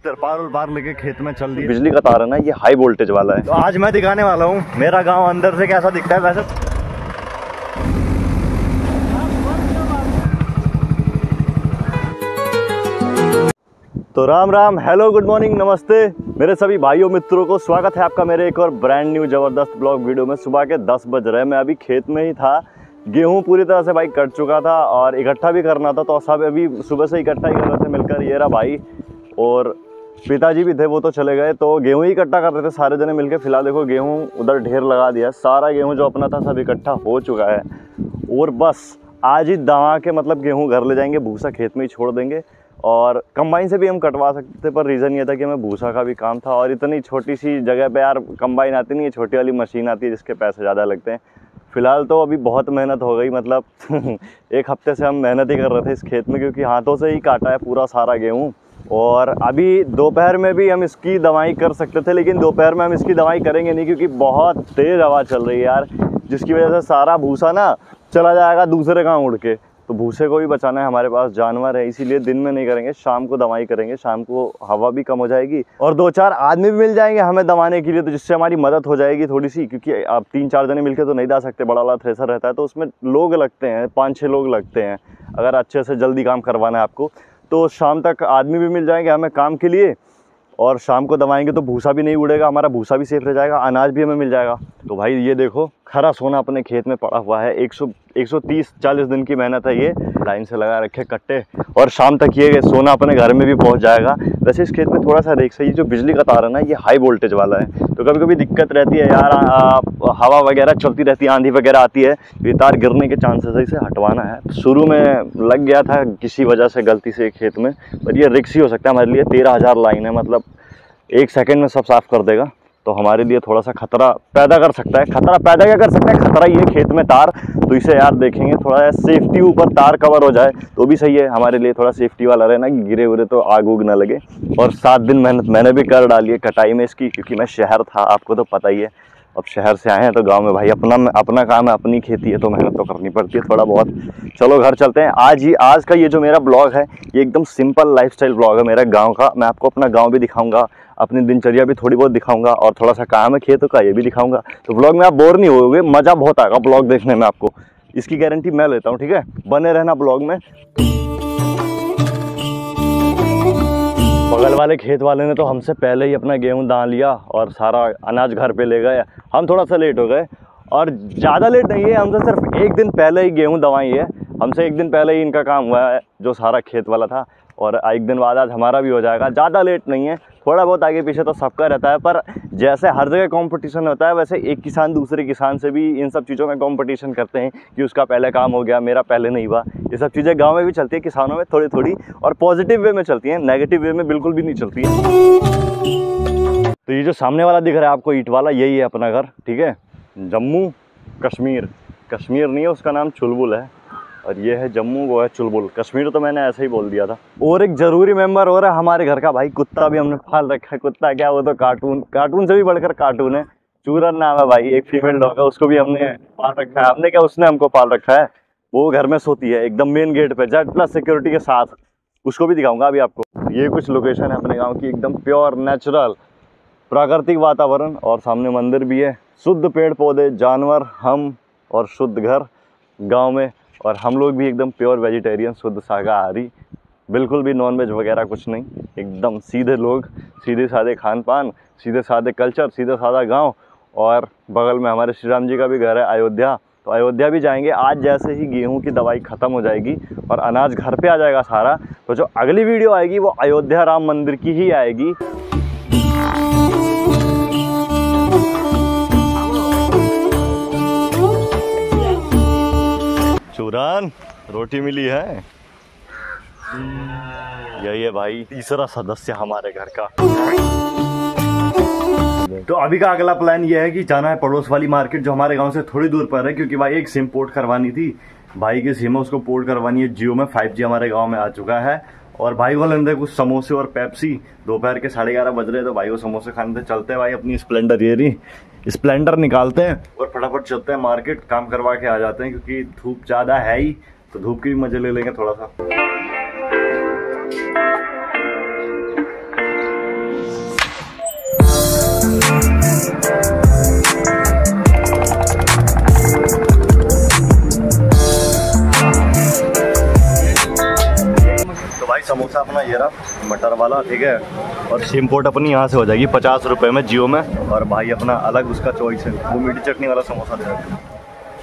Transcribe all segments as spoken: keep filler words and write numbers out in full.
तिरपाल उरपाल लेके खेत में चल दिए। बिजली का तार है ना, ये हाई वोल्टेज वाला है। तो आज मैं दिखाने वाला हूँ मेरा गांव अंदर से कैसा दिखता है। वैसे तो Ram Ram, hello, good morning, नमस्ते मेरे सभी भाइयों मित्रों को। स्वागत है आपका मेरे एक और ब्रांड न्यू ज़बरदस्त ब्लॉग वीडियो में। सुबह के दस बज रहे हैं, मैं अभी खेत में ही था। गेहूं पूरी तरह से भाई कट चुका था और इकट्ठा भी करना था, तो सब अभी सुबह से इकट्ठा ही कर रहे थे मिलकर। ये रहा भाई और पिताजी भी थे, वो तो चले गए, तो गेहूं ही इकट्ठा कर रहे थे सारे जने मिलकर। फिलहाल देखो गेहूं उधर ढेर लगा दिया, सारा गेहूँ जो अपना था सब इकट्ठा हो चुका है। और बस आज ही दवा के मतलब गेहूँ घर ले जाएंगे, भूसा खेत में ही छोड़ देंगे। और कंबाइन से भी हम कटवा सकते थे, पर रीज़न ये था कि हमें भूसा का भी काम था और इतनी छोटी सी जगह पे यार कंबाइन आती नहीं है, छोटी वाली मशीन आती है जिसके पैसे ज़्यादा लगते हैं। फ़िलहाल तो अभी बहुत मेहनत हो गई, मतलब एक हफ्ते से हम मेहनत ही कर रहे थे इस खेत में, क्योंकि हाथों से ही काटा है पूरा सारा गेहूँ। और अभी दोपहर में भी हम इसकी दवाई कर सकते थे, लेकिन दोपहर में हम इसकी दवाई करेंगे नहीं, क्योंकि बहुत तेज़ हवा चल रही है यार, जिसकी वजह से सारा भूसा ना चला जाएगा दूसरे गाँव उड़ के। तो भूसे को भी बचाना है, हमारे पास जानवर है, इसीलिए दिन में नहीं करेंगे, शाम को दवाई करेंगे। शाम को हवा भी कम हो जाएगी और दो चार आदमी भी मिल जाएंगे हमें दवाने के लिए, तो जिससे हमारी मदद हो जाएगी थोड़ी सी, क्योंकि आप तीन चार जने मिलकर तो नहीं दा सकते। बड़ा वाला थ्रेसर रहता है तो उसमें लोग लगते हैं, पाँच छः लोग लगते हैं अगर अच्छे से जल्दी काम करवाना है आपको। तो शाम तक आदमी भी मिल जाएंगे हमें काम के लिए, और शाम को दवाएंगे तो भूसा भी नहीं उड़ेगा, हमारा भूसा भी सेफ रह जाएगा, अनाज भी हमें मिल जाएगा। तो भाई ये देखो खरा सोना अपने खेत में पड़ा हुआ है। एक सौ एक सौ तीस चालीस दिन की मेहनत है, ये लाइन से लगा रखे कट्टे, और शाम तक ये सोना अपने घर में भी पहुंच जाएगा। वैसे इस खेत में थोड़ा सा रेक्स है, ये जो बिजली का तार है ना, ये हाई वोल्टेज वाला है, तो कभी कभी दिक्कत रहती है यार, हवा वगैरह चलती रहती है, आंधी वगैरह आती है, ये तार गिरने के चांसेस है, इसे हटवाना है। शुरू में लग गया था किसी वजह से गलती से खेत में, पर ये रिक्स ही हो सकता है हमारे लिए। तेरह हज़ार लाइन है, मतलब एक सेकंड में सब साफ कर देगा, तो हमारे लिए थोड़ा सा खतरा पैदा कर सकता है। खतरा पैदा क्या कर सकता है, खतरा ये खेत में तार, तो इसे यार देखेंगे थोड़ा सेफ्टी ऊपर तार कवर हो जाए तो भी सही है हमारे लिए, थोड़ा सेफ्टी वाला रहे ना, गिरे उरे तो आग उग ना लगे। और सात दिन मेहनत मैंने भी कर डाली है कटाई में इसकी, क्योंकि मैं शहर था, आपको तो पता ही है। अब शहर से आए हैं तो गांव में भाई अपना अपना काम है, अपनी खेती है, तो मेहनत तो करनी पड़ती है थोड़ा बहुत। चलो घर चलते हैं। आज ही आज का ये जो मेरा ब्लॉग है, ये एकदम सिंपल लाइफस्टाइल ब्लॉग है मेरा गांव का। मैं आपको अपना गांव भी दिखाऊंगा, अपनी दिनचर्या भी थोड़ी बहुत दिखाऊंगा, और थोड़ा सा काम है खेतों का ये भी दिखाऊंगा। तो ब्लॉग में आप बोर नहीं होगे, मज़ा बहुत आएगा ब्लॉग देखने में आपको, इसकी गारंटी मैं लेता हूँ। ठीक है, बने रहना ब्लॉग में। बगल वाले खेत वाले ने तो हमसे पहले ही अपना गेहूं दान लिया और सारा अनाज घर पे ले गए। हम थोड़ा सा लेट हो गए, और ज़्यादा लेट नहीं है, हमसे सिर्फ एक दिन पहले ही गेहूं दवाई है, हमसे एक दिन पहले ही इनका काम हुआ है जो सारा खेत वाला था, और एक दिन बाद आज हमारा भी हो जाएगा। ज़्यादा लेट नहीं है, थोड़ा बहुत आगे पीछे तो सबका रहता है, पर जैसे हर जगह कंपटीशन होता है, वैसे एक किसान दूसरे किसान से भी इन सब चीज़ों में कंपटीशन करते हैं कि उसका पहले काम हो गया, मेरा पहले नहीं हुआ। ये सब चीज़ें गांव में भी चलती है, किसानों में थोड़ी थोड़ी, और पॉजिटिव वे में चलती हैं, नेगेटिव वे में बिल्कुल भी नहीं चलती है। तो ये जो सामने वाला दिख रहा है आपको ईंट वाला, यही है अपना घर। ठीक है, जम्मू कश्मीर, कश्मीर नहीं है उसका नाम, चुलबुल है, और ये है जम्मू, वो है चुलबुल। कश्मीर तो मैंने ऐसे ही बोल दिया था। और एक ज़रूरी मेंबर हो रहा है हमारे घर का भाई, कुत्ता भी हमने पाल रखा है। कुत्ता क्या, वो तो कार्टून कार्टून से भी बढ़कर कार्टून है। चूरन नाम है भाई, एक फीमेल डॉग है, उसको भी हमने पाल रखा है। हमने क्या, उसने हमको पाल रखा है। वो घर में सोती है एकदम मेन गेट पे, जेड प्लस सिक्योरिटी के साथ। उसको भी दिखाऊंगा अभी आपको। ये कुछ लोकेशन है अपने गाँव की, एकदम प्योर नेचुरल प्राकृतिक वातावरण, और सामने मंदिर भी है, शुद्ध पेड़ पौधे, जानवर, हम, और शुद्ध घर गाँव में। और हम लोग भी एकदम प्योर वेजिटेरियन, शुद्ध शाकाहारी, बिल्कुल भी नॉनवेज वगैरह कुछ नहीं, एकदम सीधे लोग, सीधे साधे खान पान, सीधे साधे कल्चर, सीधे साधा गांव। और बगल में हमारे श्री राम जी का भी घर है, अयोध्या, तो अयोध्या भी जाएंगे आज। जैसे ही गेहूं की दवाई ख़त्म हो जाएगी और अनाज घर पे आ जाएगा सारा, तो जो अगली वीडियो आएगी वो अयोध्या राम मंदिर की ही आएगी। चूरन, रोटी मिली है। यही है भाई तीसरा सदस्य हमारे घर का। तो अभी का अगला प्लान ये है कि जाना है पड़ोस वाली मार्केट, जो हमारे गांव से थोड़ी दूर पर है, क्योंकि भाई एक सिम पोर्ट करवानी थी। भाई की सिम है, उसको पोर्ट करवानी है जियो में। फाइव जी हमारे गांव में आ चुका है, और भाई को लेने कुछ समोसे और पेप्सी। दोपहर के साढ़े ग्यारह बज रहे, तो भाई को समोसे खाने थे। चलते हैं भाई अपनी स्प्लेंडर, ये रही स्प्लेंडर निकालते हैं और फटाफट चलते हैं मार्केट, काम करवा के आ जाते हैं, क्योंकि धूप ज़्यादा है ही, तो धूप की भी मजे ले लेंगे थोड़ा सा। सा अपना ये रहा मटर वाला, ठीक है। और सिम पोर्ट अपनी यहाँ से हो जाएगी पचास रुपये में जियो में। और भाई अपना अलग उसका चॉइस है, वो मीठी चटनी वाला समोसा दे रहा है।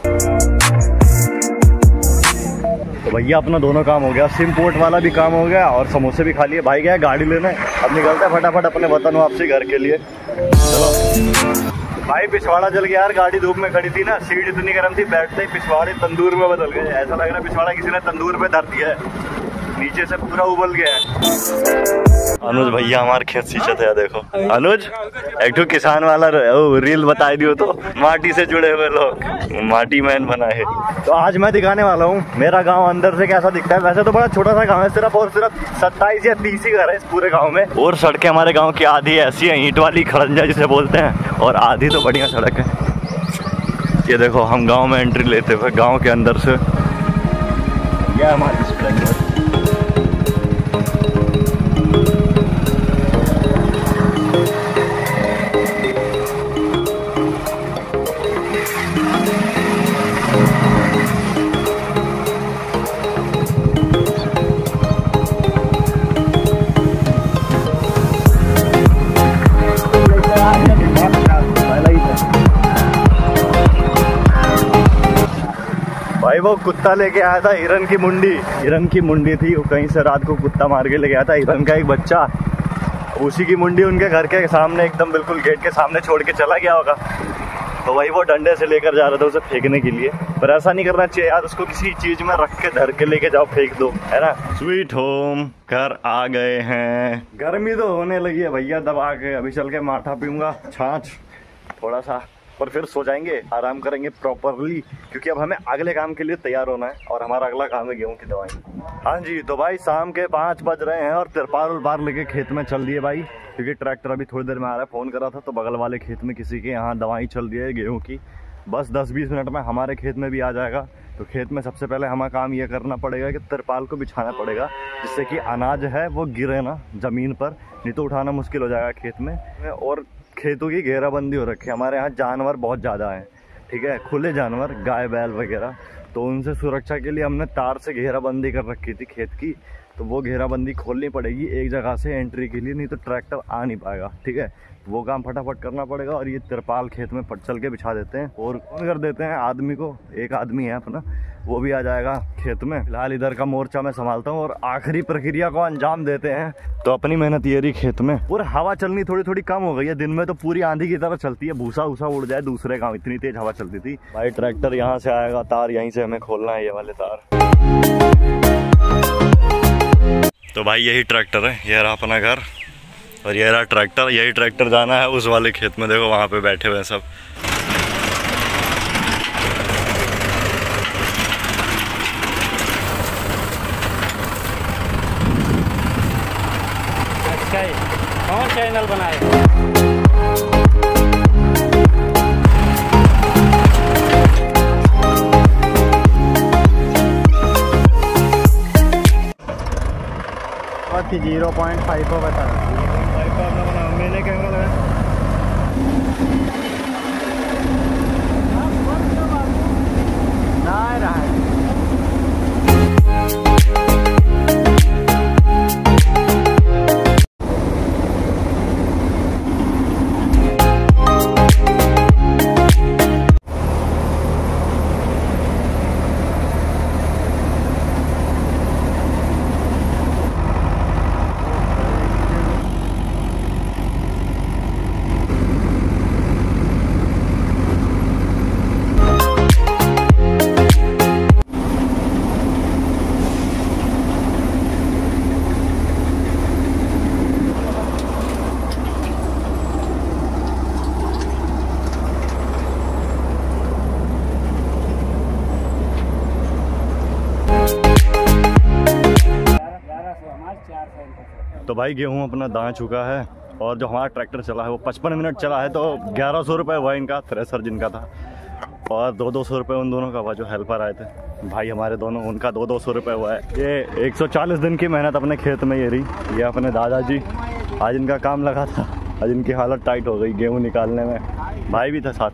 तो भैया अपना दोनों काम हो गया, सिम पोर्ट वाला भी काम हो गया और समोसे भी खा लिए। भाई गया गाड़ी लेने, अब निकलते हैं फटाफट अपने वतन वापसी घर के लिए। चलो भाई पिछवाड़ा जल गया यार, गाड़ी धूप में खड़ी थी ना, सीट इतनी गर्म थी, बैठते ही पिछवाड़े तंदूर में बदल गए। ऐसा लग रहा है पिछवाड़ा किसी ने तंदूर पे धर दिया है, नीचे से पूरा उबल गया है। अनुज भैया हमारे खेत सींचते थे, देखो अनुज एक तो किसान वाला रील बता दियो तो माटी से जुड़े हुए लोग माटी मैन बना है। तो आज मैं दिखाने वाला हूँ मेरा गांव अंदर से कैसा दिखता है। वैसे तो बड़ा छोटा सा गांव है, सिर्फ और सिर्फ सत्ताईस या तीस ही घर है इस पूरे गांव में। और सड़कें हमारे गांव की आधी ऐसी है ईंट वाली खड़ंजा जिसे बोलते हैं, और आधी तो बढ़िया सड़क है। ये देखो हम गाँव में एंट्री लेते हुए गाँव के अंदर से, यह हमारी सड़क है। भाई वो कुत्ता लेके आया था हिरन की मुंडी, हिरन की मुंडी थी, वो कहीं से रात को कुत्ता मार के लेके आया था हिरन का एक बच्चा। उसी की मुंडी उनके घर के सामने एकदम बिल्कुल गेट के सामने छोड़ के चला गया होगा। तो वही वो डंडे से लेकर जा रहा था उसे फेंकने के लिए, पर ऐसा नहीं करना चाहिए यार, उसको किसी चीज में रख के धर के लेके जाओ, फेंक दो, है ना। स्वीट होम घर आ गए हैं। गर्मी तो होने लगी है भैया दबा के, अभी चल के माठा पीऊंगा छाछ थोड़ा सा, और फिर सो जाएंगे, आराम करेंगे प्रॉपरली, क्योंकि अब हमें अगले काम के लिए तैयार होना है। और हमारा अगला काम है गेहूं की दवाई। हाँ जी, तो भाई शाम के पाँच बज रहे हैं और तिरपाल उरपाल लेके खेत में चल दिए भाई, क्योंकि ट्रैक्टर अभी थोड़ी देर में आ रहा है। फ़ोन करा था तो बगल वाले खेत में किसी के यहाँ दवाई चल रही है गेहूँ की, बस दस बीस मिनट में हमारे खेत में भी आ जाएगा। तो खेत में सबसे पहले हमें काम ये करना पड़ेगा कि तिरपाल को बिछाना पड़ेगा, जिससे कि अनाज है वो गिरे ना ज़मीन पर, नहीं तो उठाना मुश्किल हो जाएगा खेत में। और खेतों की घेराबंदी हो रखी है, हमारे यहाँ जानवर बहुत ज़्यादा हैं, ठीक है, खुले जानवर, गाय बैल वगैरह, तो उनसे सुरक्षा के लिए हमने तार से घेराबंदी कर रखी थी खेत की। तो वो घेराबंदी खोलनी पड़ेगी एक जगह से एंट्री के लिए, नहीं तो ट्रैक्टर आ नहीं पाएगा, ठीक है। वो काम फटाफट करना पड़ेगा। और ये तिरपाल खेत में पट चल के बिछा देते हैं और फोन कर देते हैं आदमी को, एक आदमी है अपना, वो भी आ जाएगा खेत में। फिलहाल इधर का मोर्चा मैं संभालता हूँ और आखिरी प्रक्रिया को अंजाम देते हैं। तो अपनी मेहनत ये रही खेत में। और हवा चलनी थोड़ी थोड़ी कम हो गई है, दिन में तो पूरी आंधी की तरह चलती है, भूसा भूसा उड़ जाए दूसरे गाँव, इतनी तेज हवा चलती थी भाई। ट्रैक्टर यहाँ से आएगा, तार यहीं से हमें खोलना है, ये वाले तार। तो भाई यही ट्रैक्टर है, ये रहा अपना घर और ये रहा ट्रैक्टर। यही ट्रैक्टर जाना है उस वाले खेत में, देखो वहाँ पे बैठे हुए हैं सब। कौन चैनल बनाए? जीरो पॉइंट फाइव को बता मैंने कैमरा लगाया। ना रहा है तो भाई गेहूं अपना दाना चुका है और जो हमारा ट्रैक्टर चला है वो पचपन मिनट चला है, तो ग्यारह सौ रुपये हुआ इनका, थ्रेसर जिनका था, और दो दो सौ रुपये उन दोनों का हुआ जो हेल्पर आए थे भाई हमारे दोनों, उनका दो दो सौ रुपये हुआ है। ये एक सौ चालीस दिन की मेहनत अपने खेत में ये रही। ये अपने दादाजी, आज इनका काम लगा था, आज इनकी हालत टाइट हो गई गेहूँ निकालने में, भाई भी था साथ में।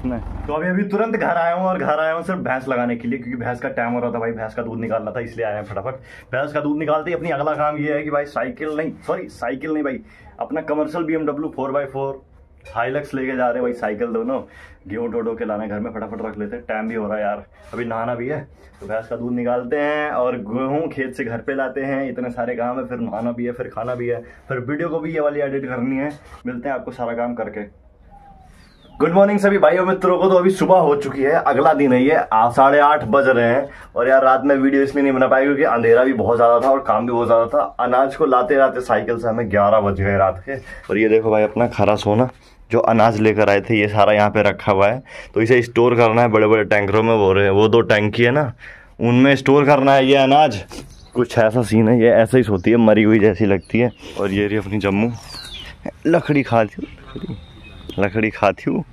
तो अभी अभी तुरंत घर आया हूँ और घर आया हूँ सिर्फ भैंस लगाने के लिए, क्योंकि भैंस का टाइम हो रहा था भाई, भैंस का दूध निकालना था, इसलिए आया हैं फटाफट। भैंस का दूध निकालते ही अपनी अगला काम ये है कि भाई साइकिल नहीं, सॉरी साइकिल नहीं भाई, अपना commercial B M W four by four Hilux लेके जा रहे हैं भाई, साइकिल दोनों गेहूँ टोटो के लाना घर में, फटाफट रख लेते हैं, टाइम भी हो रहा है यार, अभी नहाना भी है। तो भैंस का दूध निकालते हैं और गेहूँ खेत से घर पे लाते हैं, इतने सारे काम है, फिर नहाना भी है, फिर खाना भी है, फिर वीडियो को भी ये वाली एडिट करनी है। मिलते हैं आपको सारा काम करके। गुड मॉर्निंग सभी भाइयों मित्रों को। तो अभी सुबह हो चुकी है, अगला दिन है ये, साढ़े आठ बज रहे हैं और यार रात में वीडियो इसलिए नहीं बना पाई क्योंकि अंधेरा भी बहुत ज्यादा था और काम भी बहुत ज्यादा था। अनाज को लाते लाते साइकिल से हमें ग्यारह बज गए रात के। और ये देखो भाई अपना खरा सोना जो अनाज लेकर आए थे, ये सारा यहाँ पे रखा हुआ है, तो इसे स्टोर करना है बड़े बड़े टैंकरों में, वो रहे वो दो टैंकी है ना, उनमें स्टोर करना है ये अनाज। कुछ ऐसा सीन है, ये ऐसे ही सोती है, मरी हुई जैसी लगती है। और ये रही अपनी जम्मू, लकड़ी खाती हूँ, लकड़ी खाती हूँ।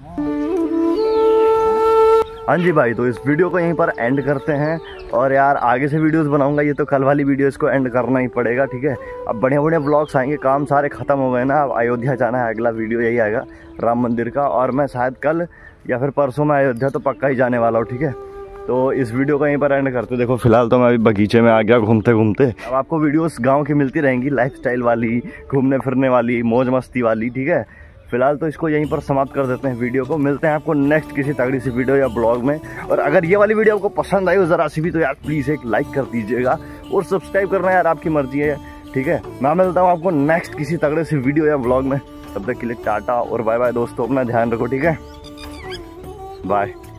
हाँ जी भाई, तो इस वीडियो को यहीं पर एंड करते हैं और यार आगे से वीडियोस बनाऊंगा, ये तो कल वाली वीडियो इसको एंड करना ही पड़ेगा, ठीक है। अब बढ़िया बढ़िया ब्लॉग्स आएंगे, काम सारे खत्म हो गए ना, अब अयोध्या जाना है, अगला वीडियो यही आएगा राम मंदिर का, और मैं शायद कल या फिर परसों में अयोध्या तो पक्का ही जाने वाला हूँ, ठीक है। तो इस वीडियो को यहीं पर एंड करते। देखो फिलहाल तो मैं अभी बगीचे में आ गया घूमते घूमते। अब आपको वीडियोस गाँव की मिलती रहेंगी, लाइफस्टाइल वाली, घूमने फिरने वाली, मौज मस्ती वाली, ठीक है। फिलहाल तो इसको यहीं पर समाप्त कर देते हैं वीडियो को। मिलते हैं आपको नेक्स्ट किसी तगड़ी सी वीडियो या ब्लॉग में। और अगर ये वाली वीडियो आपको पसंद आई हो ज़रा सी भी, तो यार प्लीज़ एक लाइक कर दीजिएगा और सब्सक्राइब करना यार आपकी मर्जी है, ठीक है। मैं मिलता हूँ आपको नेक्स्ट किसी तगड़े सी वीडियो या ब्लॉग में। तब तक के लिए टाटा और बाय बाय दोस्तों, अपना ध्यान रखो, ठीक है, बाय।